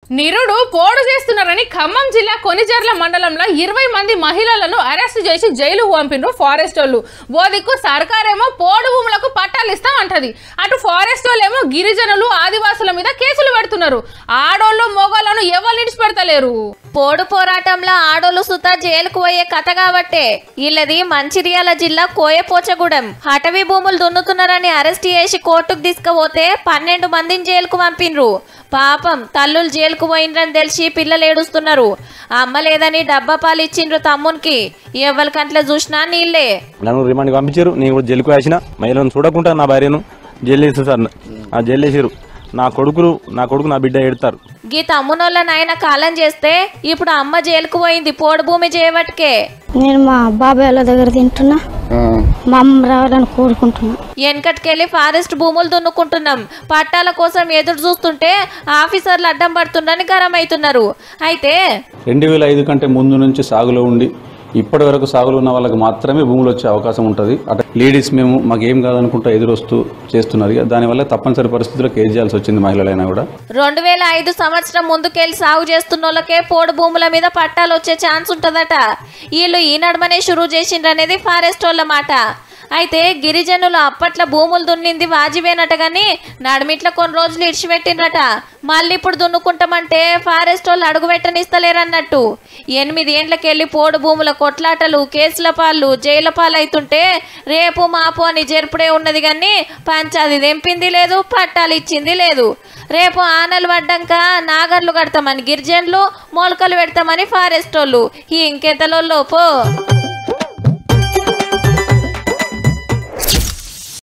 నిరుడు పోడు చేస్తున్నారని ఖమ్మం జిల్లా కొనిజర్ల మండలంలో 20 మంది మహిళలను అరెస్ట్ చేసి జైలు పంపిండ్రు ఫారెస్ట్ వాళ్ళు. బోదిక్కు సర్కారేమో పోడు భూములకు పట్టాలు ఇస్తామంటది, అటు ఫారెస్ట్ వాళ్ళేమో గిరిజనులు ఆదివాసుల మీద కేసులు పెడుతున్నారు. ఆడోళ్ళు మొగోళ్ళను ఎవరు నిడిచిపెడతలేరు. పోడు పోరాటంలో ఆడోళ్ళు సుతా జైలుకు పోయే కథ కాబట్టే వీళ్ళది మంచిర్యాల జిల్లా కోయపోచగూడెం. అటవీ భూములు దున్నుతున్నారని అరెస్ట్ చేసి కోర్టుకు తీసుకుపోతే 12 మందిని జైలుకు పంపిండ్రు. పాపం తల్లులు జైలుకు పోయిండ్రని తెలిసి పిల్లలు ఏడుస్తున్నారు. అమ్మ లేదని డబ్బా పాలు ఇచ్చిండ్రు తమ్మునికి. ఎవరి కంట్లో చూసినా నీళ్లే. నన్ను రిమాండ్కి పంపించారు. నేను కూడా జైలుకు వేసిన మహిళను చూడకుండా నా భార్యను జైలు వేసారు సార్. జైలు వేసారు. నా కొడుకు నా బిడ్డ ఎడతారు. గీ తమ్మునోళ్ళ నాయన కాలం చేస్తే ఇప్పుడు అమ్మ జైలుకు పోయింది పోడు భూమి చేయబట్కే. నేను మా బాబాయ్ వాళ్ళ దగ్గర తింటున్నా, మా అమ్మ రావాలని కోరుకుంటున్నా. వెనకటికెళ్ళి ఫారెస్ట్ భూములు దున్నుకుంటున్నాం, పట్టాల కోసం ఎదురు చూస్తుంటే ఆఫీసర్లు అడ్డం పడుతుండని గరం అవుతున్నారు. అయితే 2005 కంటే ముందు నుంచి సాగులో ఉండి ఇప్పటి వరకు సాగులో ఉన్న వాళ్ళకి మాత్రమే భూములు వచ్చే అవకాశం ఉంటుంది. అటు లేడీస్ మేము మాకేం కాదనుకుంటా ఎదురొస్తూ చేస్తున్నారు. దానివల్ల తప్పనిసరి పరిస్థితుల్లో కేసు చేయాల్సి వచ్చింది మహిళలైనా కూడా. 2005 సంవత్సరం ముందుకెళ్ళి సాగు చేస్తున్న వాళ్ళకే పోడు భూముల మీద పట్టాలు వచ్చే ఛాన్స్ ఉంటుందట. వీళ్ళు ఈ నడమనే షురూ చేసిండ్రనేది ఫారెస్ట్ వాళ్ళ మాట. అయితే గిరిజనులు అప్పట్లో భూములు దున్నింది వాజిబేనట గాని నడిమిట్ల కొన్ని రోజులు ఇడిచిపెట్టిండ్రట. మళ్ళీ ఇప్పుడు దున్నుకుంటామంటే ఫారెస్ట్ వాళ్ళు అడుగు పెట్టనిస్తలేరన్నట్టు. 8 ఏండ్లకెళ్ళి పోడు భూముల కొట్లాటలు, కేసుల పాలు, జైల పాలు అవుతుంటే రేపు మాపు అని జరుపుడే ఉన్నది కానీ పంచాది తెంపింది లేదు, పట్టాలు ఇచ్చింది లేదు. రేపు ఆనలు పడ్డాక నాగర్లు కడతామని గిరిజనులు, మొలకలు పెడతామని ఫారెస్ట్ వాళ్ళు. ఇంకెంతలో పో.